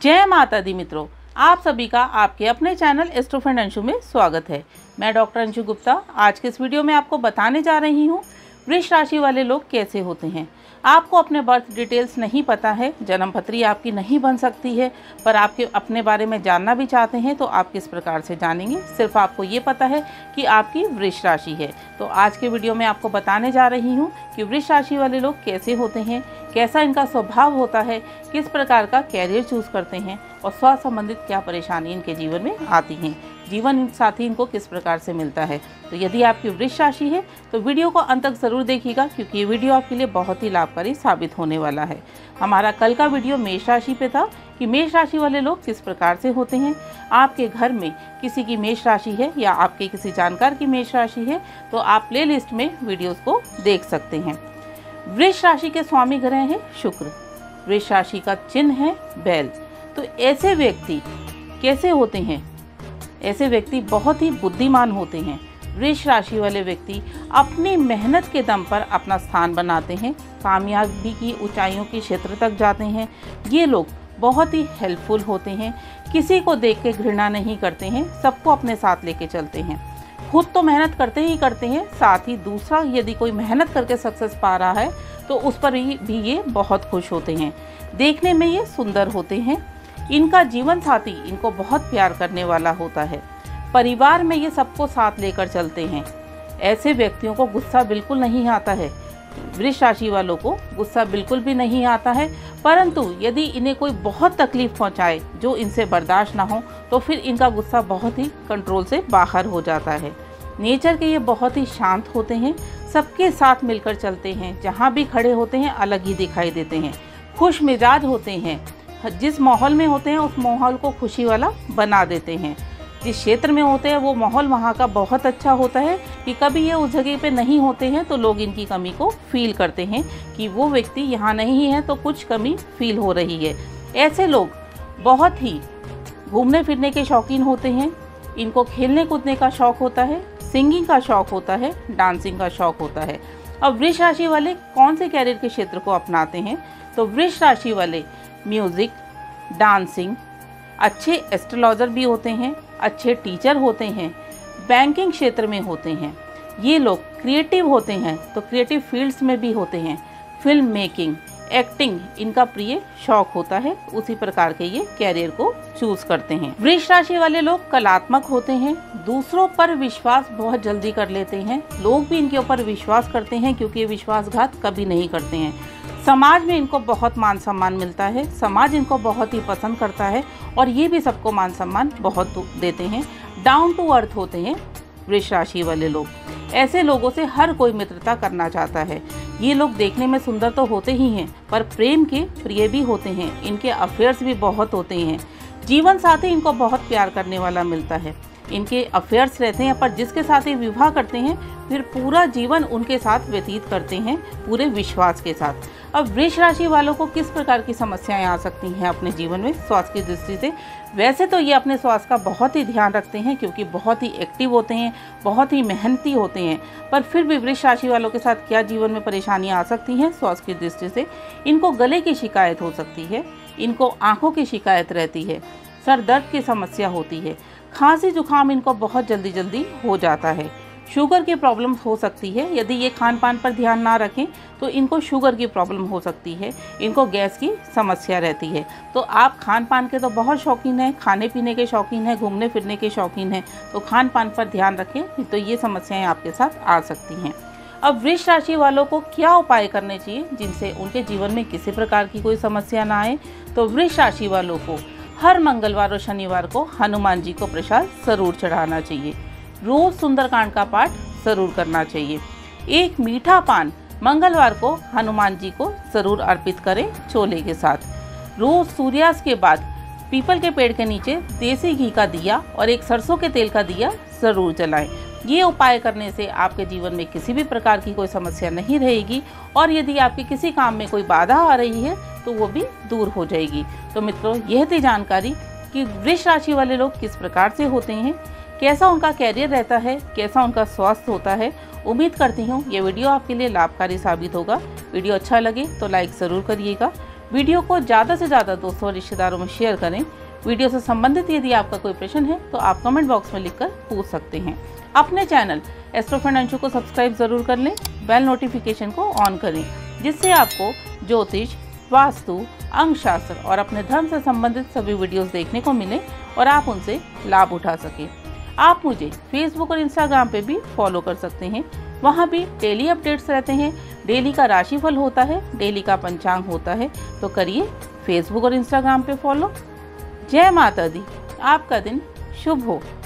जय माता दी मित्रों, आप सभी का आपके अपने चैनल एस्ट्रोफ्रेंड अंशु में स्वागत है। मैं डॉक्टर अंशु गुप्ता आज के इस वीडियो में आपको बताने जा रही हूँ वृष राशि वाले लोग कैसे होते हैं। आपको अपने बर्थ डिटेल्स नहीं पता है, जन्मपत्री आपकी नहीं बन सकती है, पर आपके अपने बारे में जानना भी चाहते हैं तो आप किस प्रकार से जानेंगे। सिर्फ आपको ये पता है कि आपकी वृष राशि है। तो आज के वीडियो में आपको बताने जा रही हूँ कि वृष राशि वाले लोग कैसे होते हैं, कैसा इनका स्वभाव होता है, किस प्रकार का कैरियर चूज करते हैं और स्वास्थ्य संबंधित क्या परेशानी इनके जीवन में आती हैं, जीवन साथी इनको किस प्रकार से मिलता है। तो यदि आपकी वृष राशि है तो वीडियो को अंत तक ज़रूर देखिएगा, क्योंकि ये वीडियो आपके लिए बहुत ही लाभकारी साबित होने वाला है। हमारा कल का वीडियो मेष राशि पे था कि मेष राशि वाले लोग किस प्रकार से होते हैं। आपके घर में किसी की मेष राशि है या आपके किसी जानकार की मेष राशि है तो आप प्ले लिस्ट में वीडियोज़ को देख सकते हैं। वृष राशि के स्वामी ग्रह हैं शुक्र, वृष राशि का चिन्ह है बैल। तो ऐसे व्यक्ति कैसे होते हैं? ऐसे व्यक्ति बहुत ही बुद्धिमान होते हैं। वृष राशि वाले व्यक्ति अपनी मेहनत के दम पर अपना स्थान बनाते हैं, कामयाबी की ऊंचाइयों के क्षेत्र तक जाते हैं। ये लोग बहुत ही हेल्पफुल होते हैं, किसी को देख के घृणा नहीं करते हैं, सबको अपने साथ लेके चलते हैं। खुद तो मेहनत करते ही करते हैं, साथ ही दूसरा यदि कोई मेहनत करके सक्सेस पा रहा है तो उस पर भी ये बहुत खुश होते हैं। देखने में ये सुंदर होते हैं। इनका जीवन साथी इनको बहुत प्यार करने वाला होता है। परिवार में ये सबको साथ लेकर चलते हैं। ऐसे व्यक्तियों को गुस्सा बिल्कुल नहीं आता है। वृष राशि वालों को गुस्सा बिल्कुल भी नहीं आता है, परंतु यदि इन्हें कोई बहुत तकलीफ पहुंचाए जो इनसे बर्दाश्त ना हो तो फिर इनका गुस्सा बहुत ही कंट्रोल से बाहर हो जाता है। नेचर के ये बहुत ही शांत होते हैं, सबके साथ मिलकर चलते हैं, जहाँ भी खड़े होते हैं अलग ही दिखाई देते हैं। खुश मिजाज होते हैं, जिस माहौल में होते हैं उस माहौल को खुशी वाला बना देते हैं। जिस क्षेत्र में होते हैं वो माहौल वहाँ का बहुत अच्छा होता है कि कभी ये उस जगह पे नहीं होते हैं तो लोग इनकी कमी को फील करते हैं कि वो व्यक्ति यहाँ नहीं है तो कुछ कमी फील हो रही है। ऐसे लोग बहुत ही घूमने फिरने के शौकीन होते हैं। इनको खेलने कूदने का शौक होता है, सिंगिंग का शौक होता है, डांसिंग का शौक होता है। अब वृष राशि वाले कौन से कैरियर के क्षेत्र को अपनाते हैं? तो वृष राशि वाले म्यूज़िक, डांसिंग, अच्छे एस्ट्रोलॉजर भी होते हैं, अच्छे टीचर होते हैं, बैंकिंग क्षेत्र में होते हैं। ये लोग क्रिएटिव होते हैं तो क्रिएटिव फील्ड्स में भी होते हैं। फिल्म मेकिंग, एक्टिंग इनका प्रिय शौक होता है, उसी प्रकार के ये कैरियर को चूज करते हैं। वृष राशि वाले लोग कलात्मक होते हैं, दूसरों पर विश्वास बहुत जल्दी कर लेते हैं। लोग भी इनके ऊपर विश्वास करते हैं क्योंकि ये विश्वासघात कभी नहीं करते हैं। समाज में इनको बहुत मान सम्मान मिलता है, समाज इनको बहुत ही पसंद करता है और ये भी सबको मान सम्मान बहुत देते हैं। डाउन टू अर्थ होते हैं वृष राशि वाले लोग। ऐसे लोगों से हर कोई मित्रता करना चाहता है। ये लोग देखने में सुंदर तो होते ही हैं पर प्रेम के प्रिय भी होते हैं। इनके अफेयर्स भी बहुत होते हैं। जीवन साथी इनको बहुत प्यार करने वाला मिलता है। इनके अफेयर्स रहते हैं पर जिसके साथ ये विवाह करते हैं फिर पूरा जीवन उनके साथ व्यतीत करते हैं पूरे विश्वास के साथ। अब वृष राशि वालों को किस प्रकार की समस्याएं आ सकती हैं अपने जीवन में स्वास्थ्य की दृष्टि से? वैसे तो ये अपने स्वास्थ्य का बहुत ही ध्यान रखते हैं क्योंकि बहुत ही एक्टिव होते हैं, बहुत ही मेहनती होते हैं, पर फिर भी वृष राशि वालों के साथ क्या जीवन में परेशानियाँ आ सकती हैं स्वास्थ्य की दृष्टि से? इनको गले की शिकायत हो सकती है, इनको आँखों की शिकायत रहती है, सर दर्द की समस्या होती है, खांसी जुकाम इनको बहुत जल्दी हो जाता है, शुगर की प्रॉब्लम हो सकती है। यदि ये खान पान पर ध्यान ना रखें तो इनको शुगर की प्रॉब्लम हो सकती है, इनको गैस की समस्या रहती है। तो आप खान पान के तो बहुत शौकीन हैं, खाने पीने के शौकीन हैं, घूमने फिरने के शौकीन हैं, तो खान पान पर ध्यान रखें, तो ये समस्याएं आपके साथ आ सकती हैं। अब वृष राशि वालों को क्या उपाय करने चाहिए जिनसे उनके जीवन में किसी प्रकार की कोई समस्या ना आए? तो वृष राशि वालों को हर मंगलवार और शनिवार को हनुमान जी को प्रसाद जरूर चढ़ाना चाहिए। रोज सुंदरकांड का पाठ जरूर करना चाहिए। एक मीठा पान मंगलवार को हनुमान जी को जरूर अर्पित करें छोले के साथ। रोज सूर्यास्त के बाद पीपल के पेड़ के नीचे देसी घी का दिया और एक सरसों के तेल का दिया जरूर जलाएं। ये उपाय करने से आपके जीवन में किसी भी प्रकार की कोई समस्या नहीं रहेगी और यदि आपके किसी काम में कोई बाधा आ रही है तो वो भी दूर हो जाएगी। तो मित्रों, यह थी जानकारी कि वृष राशि वाले लोग किस प्रकार से होते हैं, कैसा उनका कैरियर रहता है, कैसा उनका स्वास्थ्य होता है। उम्मीद करती हूँ ये वीडियो आपके लिए लाभकारी साबित होगा। वीडियो अच्छा लगे तो लाइक ज़रूर करिएगा। वीडियो को ज़्यादा से ज़्यादा दोस्तों और रिश्तेदारों में शेयर करें। वीडियो से संबंधित यदि आपका कोई प्रश्न है तो आप कमेंट बॉक्स में लिखकर पूछ सकते हैं। अपने चैनल एस्ट्रोफ्रेंड अंशु को सब्सक्राइब जरूर कर लें, बेल नोटिफिकेशन को ऑन करें, जिससे आपको ज्योतिष, वास्तु, अंकशास्त्र और अपने धर्म से संबंधित सभी वीडियोस देखने को मिले और आप उनसे लाभ उठा सकें। आप मुझे फेसबुक और इंस्टाग्राम पे भी फॉलो कर सकते हैं, वहाँ भी डेली अपडेट्स रहते हैं। डेली का राशिफल होता है, डेली का पंचांग होता है, तो करिए फेसबुक और इंस्टाग्राम पे फॉलो। जय माता दी, आपका दिन शुभ हो।